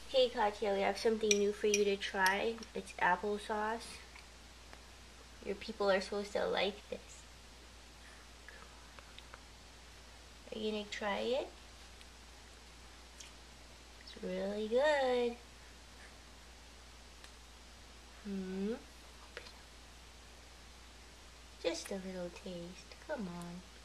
Hey Katya, we have something new for you to try. It's applesauce. Your people are supposed to like this. Are you gonna try it? It's really good. Just a little taste. Come on.